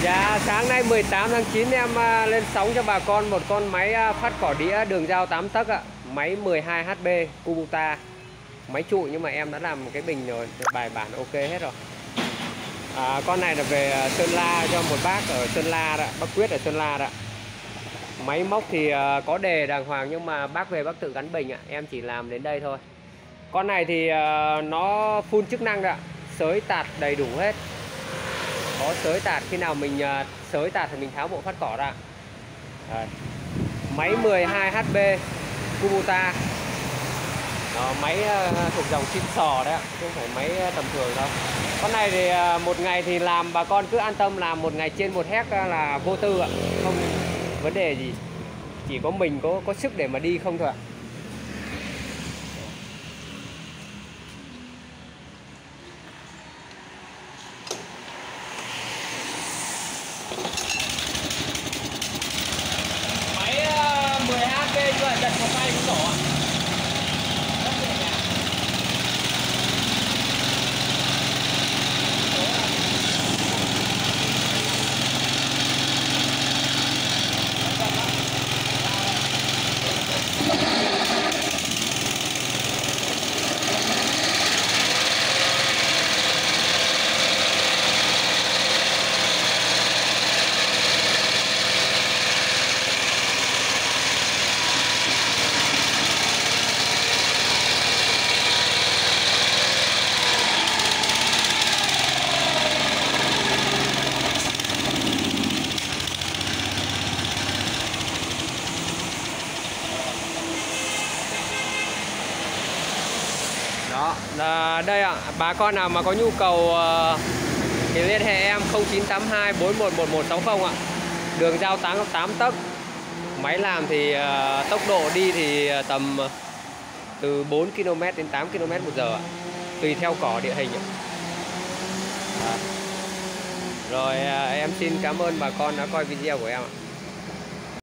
Dạ, sáng nay 18 tháng 9 em lên sóng cho bà con một con máy phát cỏ đĩa đường dao 8 tấc ạ. Máy 12HB Kubota. Máy trụ nhưng mà em đã làm cái bình rồi, bài bản ok hết rồi. Con này là về Sơn La cho một bác ở Sơn La đó, bác Quyết ở Sơn La đó. Máy móc thì có đề đàng hoàng nhưng mà bác về bác tự gắn bình ạ, em chỉ làm đến đây thôi. Con này thì nó full chức năng đó, xới tạt đầy đủ hết. Có xới tạt, khi nào mình xới tạt thì mình tháo bộ phát cỏ ra. Đấy. Máy 12HB Kubota. Đó, máy thuộc dòng chim sò đấy ạ, chứ không phải máy tầm thường đâu. Con này thì một ngày thì làm bà con cứ an tâm làm một ngày trên 1 héc là vô tư ạ, không vấn đề gì. Chỉ có mình có sức để mà đi không thôi ạ. Máy 10HP nhưng mà giật một tay cũng nổ ạ. Rất nhẹ nhàng. Đó, đây ạ, bà con nào mà có nhu cầu thì liên hệ em 0982 411160 ạ. Đường dao 8 tấc. Máy làm thì tốc độ đi thì tầm từ 4 km đến 8 km/h ạ. Tùy theo cỏ địa hình ạ. Rồi em xin cảm ơn bà con đã coi video của em ạ.